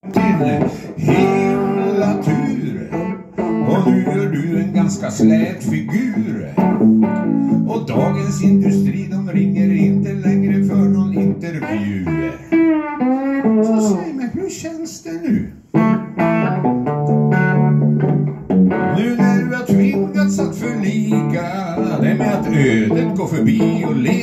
Till hela tur. Och nu gör du en ganska slät figur. Och Dagens Industri, de ringer inte längre för någon intervju. Så säg mig, hur känns det nu? Nu när du har tvingats att förlika det med att ödet går förbi och le.